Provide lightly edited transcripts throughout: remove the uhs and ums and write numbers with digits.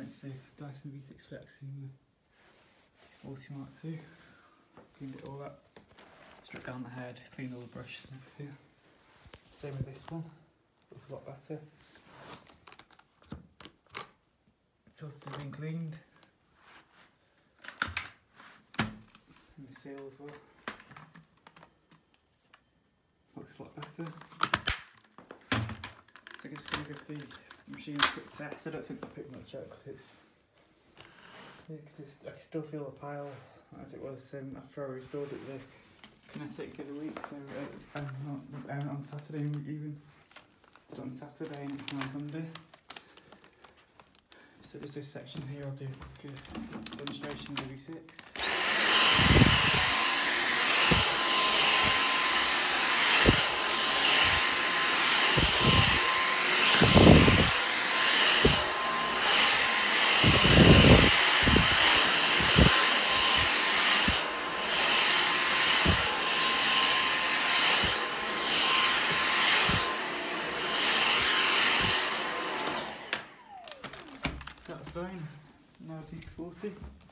went to this Dyson V6 Flex in the X40 Mark II. Cleaned it all up, struck down the head, cleaned all the brushes and everything. Same with this one, looks a lot better. Filters have been cleaned. And the seal as well. Looks a lot better. So I'm just going to give the machine a quick test. I don't think I'll pick much out because I can still feel the pile as it was after I restored it the Kinetic the other week. So on Saturday even. Did it on Saturday and it's now Monday. So just this section here I'll do a quick demonstration of the V6. That's fine. Now T40.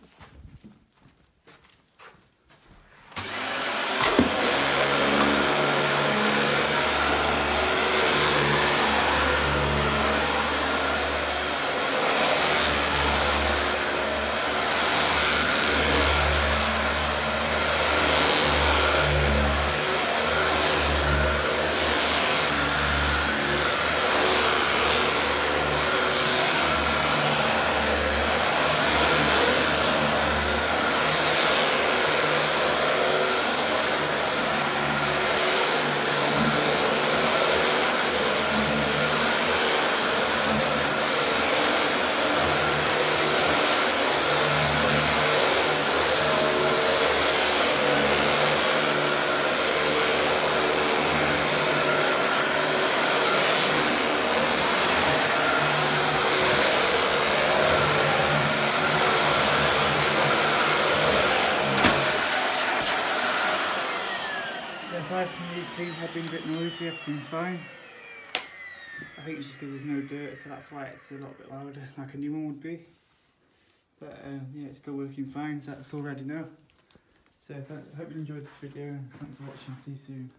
Aside from the clean head being a bit noisy, everything's fine. I think it's just because there's no dirt, so that's why it's a little bit louder, like a new one would be. But yeah, it's still working fine, so that's all ready now. So I hope you enjoyed this video and thanks for watching, see you soon.